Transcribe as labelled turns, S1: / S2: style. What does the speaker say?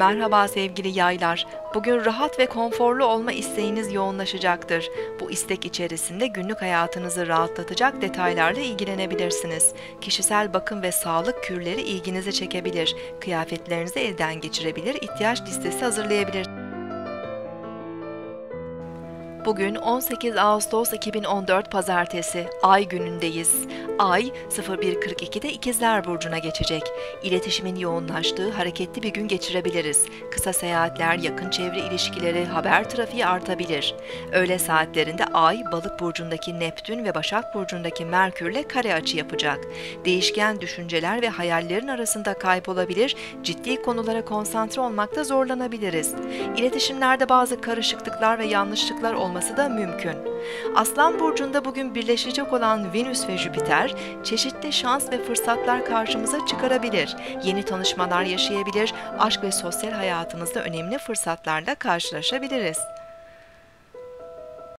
S1: Merhaba sevgili yaylar. Bugün rahat ve konforlu olma isteğiniz yoğunlaşacaktır. Bu istek içerisinde günlük hayatınızı rahatlatacak detaylarla ilgilenebilirsiniz. Kişisel bakım ve sağlık kürleri ilginizi çekebilir. Kıyafetlerinizi elden geçirebilir, ihtiyaç listesi hazırlayabilirsiniz. Bugün 18 Ağustos 2014 Pazartesi, Ay günündeyiz. Ay 01.42'de İkizler Burcu'na geçecek. İletişimin yoğunlaştığı hareketli bir gün geçirebiliriz. Kısa seyahatler, yakın çevre ilişkileri, haber trafiği artabilir. Öğle saatlerinde Ay, Balık Burcu'ndaki Neptün ve Başak Burcu'ndaki Merkür'le kare açı yapacak. Değişken düşünceler ve hayallerin arasında kaybolabilir, ciddi konulara konsantre olmakta zorlanabiliriz. İletişimlerde bazı karışıklıklar ve yanlışlıklar olması da mümkün. Aslan Burcu'nda bugün birleşecek olan Venüs ve Jüpiter, çeşitli şans ve fırsatlar karşımıza çıkarabilir. Yeni tanışmalar yaşayabilir, aşk ve sosyal hayatımızda önemli fırsatlarla karşılaşabiliriz.